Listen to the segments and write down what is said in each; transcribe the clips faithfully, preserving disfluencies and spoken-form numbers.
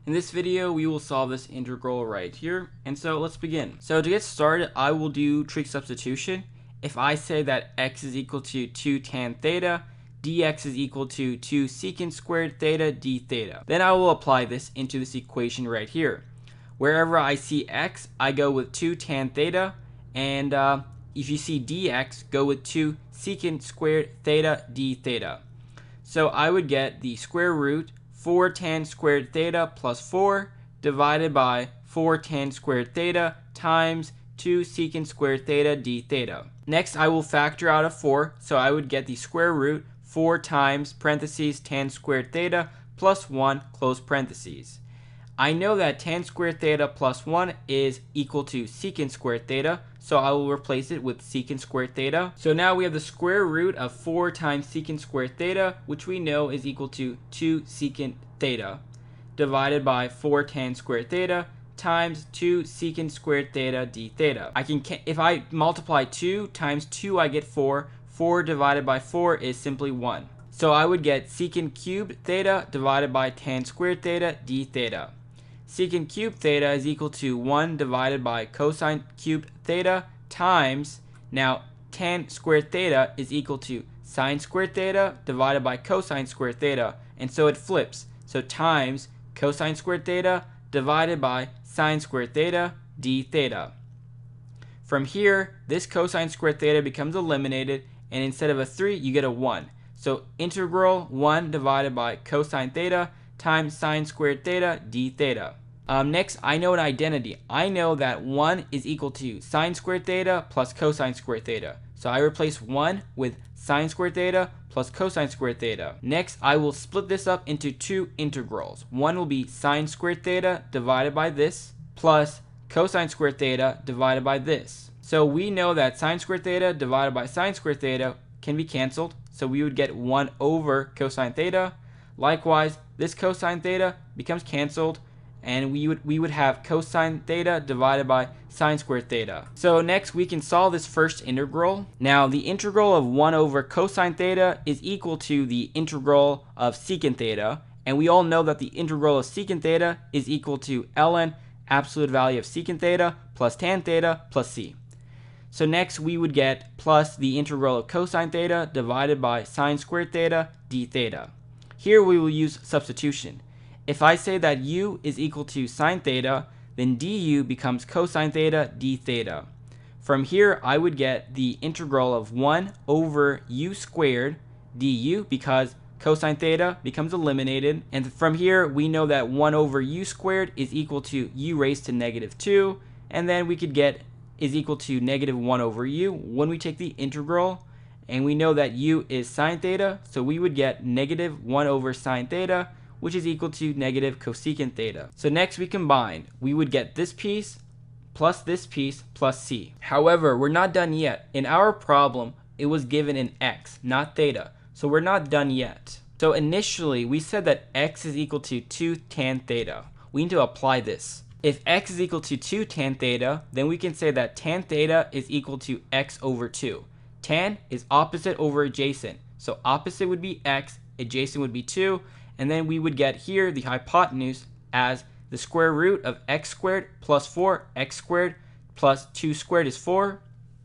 In this video, we will solve this integral right here. And so let's begin. So to get started, I will do trig substitution. If I say that x is equal to two tan theta, dx is equal to two secant squared theta d theta, then I will apply this into this equation right here. Wherever I see x, I go with two tan theta, and uh, if you see dx, go with two secant squared theta d theta. So I would get the square root four tan squared theta plus four divided by four tan squared theta times two secant squared theta d theta. Next, I will factor out a four, so I would get the square root four times parentheses tan squared theta plus one close parentheses. I know that tan squared theta plus one is equal to secant squared theta, so I will replace it with secant squared theta. So now we have the square root of four times secant squared theta, which we know is equal to two secant theta, divided by four tan squared theta times two secant squared theta d theta. I can, if I multiply two times two, I get four. four divided by four is simply one. So I would get secant cubed theta divided by tan squared theta d theta. Secant cubed theta is equal to one divided by cosine cubed theta times, now tan squared theta is equal to sine squared theta divided by cosine squared theta, and so it flips. So times cosine squared theta divided by sine squared theta d theta. From here, this cosine squared theta becomes eliminated, and instead of a three, you get a one. So integral one divided by cosine theta times sine squared theta d theta. Um, next, I know an identity. I know that one is equal to sine squared theta plus cosine squared theta. So I replace one with sine squared theta plus cosine squared theta. Next, I will split this up into two integrals. One will be sine squared theta divided by this plus cosine squared theta divided by this. So we know that sine squared theta divided by sine squared theta can be canceled. So we would get one over cosine theta. Likewise, this cosine theta becomes canceled, and we would we would have cosine theta divided by sine squared theta. So next we can solve this first integral. Now the integral of one over cosine theta is equal to the integral of secant theta, and we all know that the integral of secant theta is equal to ln absolute value of secant theta plus tan theta plus c. So next we would get plus the integral of cosine theta divided by sine squared theta d theta. Here we will use substitution. If I say that u is equal to sine theta, then du becomes cosine theta d theta. From here, I would get the integral of one over u squared du, because cosine theta becomes eliminated. And from here, we know that one over u squared is equal to u raised to negative two. And then we could get is equal to negative one over u when we take the integral. And we know that u is sine theta, so we would get negative one over sine theta, which is equal to negative cosecant theta. So next we combine. We would get this piece plus this piece plus c. However, we're not done yet. In our problem, it was given in x, not theta. So we're not done yet. So initially, we said that x is equal to two tan theta. We need to apply this. If x is equal to two tan theta, then we can say that tan theta is equal to x over two. Tan is opposite over adjacent. So opposite would be x, adjacent would be two. And then we would get here the hypotenuse as the square root of x squared plus four, x squared plus two squared is four.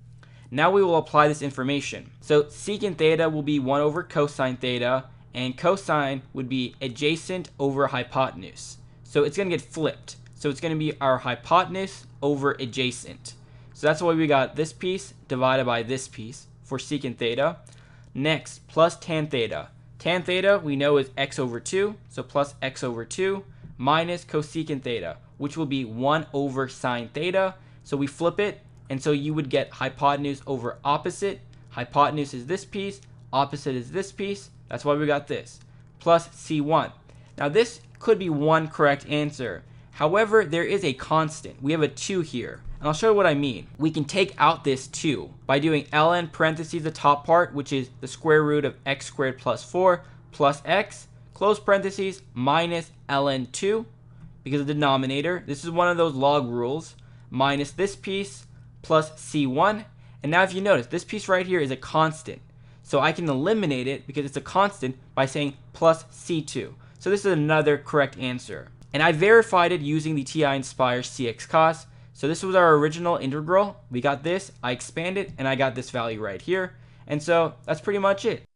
Now we will apply this information. So secant theta will be one over cosine theta, and cosine would be adjacent over hypotenuse. So it's going to get flipped. So it's going to be our hypotenuse over adjacent. So that's why we got this piece divided by this piece for secant theta. Next, plus tan theta. Tan theta we know is x over two, so plus x over two minus cosecant theta, which will be one over sine theta. So we flip it, and so you would get hypotenuse over opposite. Hypotenuse is this piece, opposite is this piece. That's why we got this, plus c one. Now this could be one correct answer. However, there is a constant. We have a two here. And I'll show you what I mean. We can take out this two by doing ln parentheses the top part, which is the square root of x squared plus four plus x, close parentheses, minus ln two, because of the denominator. This is one of those log rules, minus this piece plus c one. And now if you notice, this piece right here is a constant. So I can eliminate it because it's a constant by saying plus c two. So this is another correct answer. And I verified it using the T I Nspire C X cos. So this was our original integral. We got this, I expanded, and I got this value right here. And so that's pretty much it.